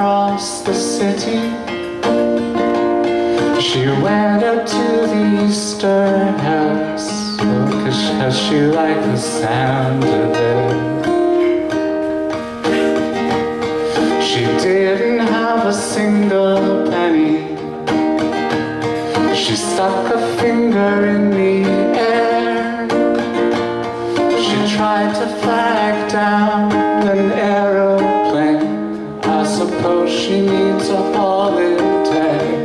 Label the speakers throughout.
Speaker 1: across the city. She went up to the Easter house, cause she liked the sound of it. She didn't have a single penny. She stuck a finger in the air. She tried to flag down an aeroplane. I suppose she needs a holiday.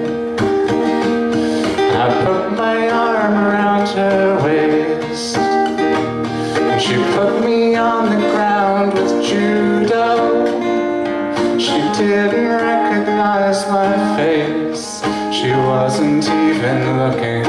Speaker 1: I put my arm around her waist, and she put me on the ground with judo. She didn't recognize my face. She wasn't even looking.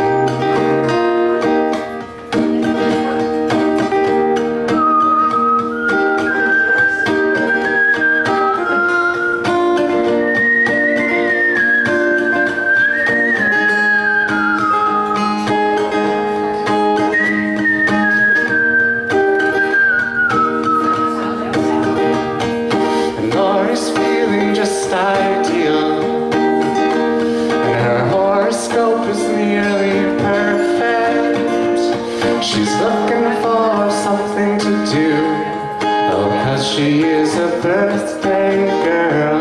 Speaker 1: Ideal, and her horoscope is nearly perfect. She's looking for something to do, oh, cause she is a birthday girl.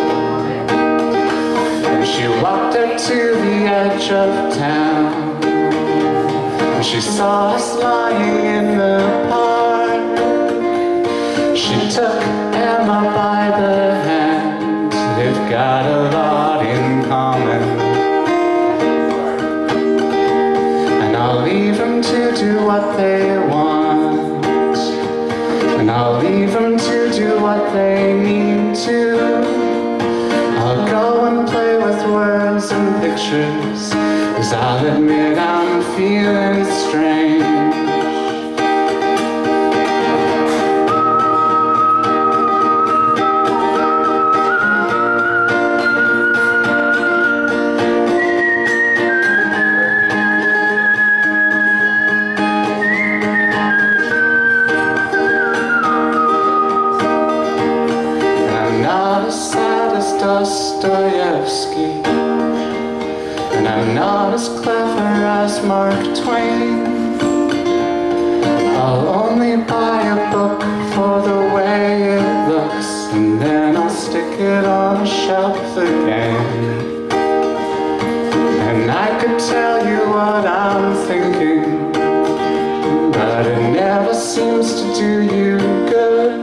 Speaker 1: And she walked up to the edge of town, and she saw us lying in the park. She took Emma by the hand. They've got a lot in common, and I'll leave them to do what they want, and I'll leave them to do what they need to. I'll go and play with words and pictures, cause I'll admit I'm feeling strange. Dostoevsky, and I'm not as clever as Mark Twain. I'll only buy a book for the way it looks, and then I'll stick it on a shelf again. And I could tell you what I'm thinking, but it never seems to do you good.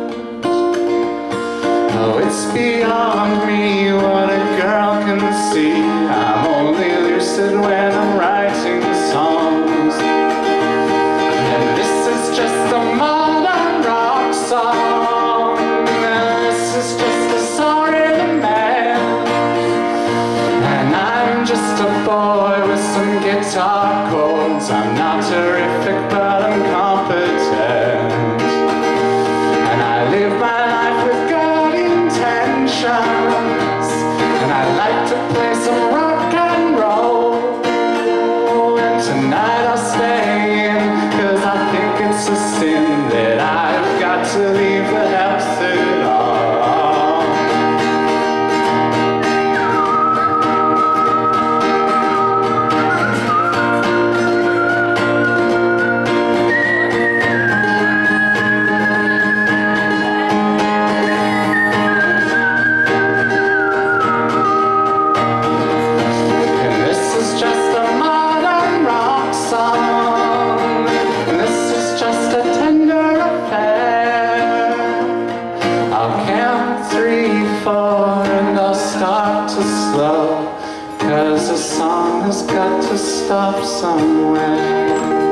Speaker 1: Oh, it's beyond me what a girl can see. I'm only lucid when I'm writing songs, and this is just a modern rock song, and this is just a song in a man. And I'm just a boy with some guitar chords. I'm not terrific, but I'm competent, and I live my life with and I like to play some rock and roll. And tonight I'll stay in, cause I think it's a sin that I've got to leave the house at all. And I'll start to slow, cause the song has got to stop somewhere.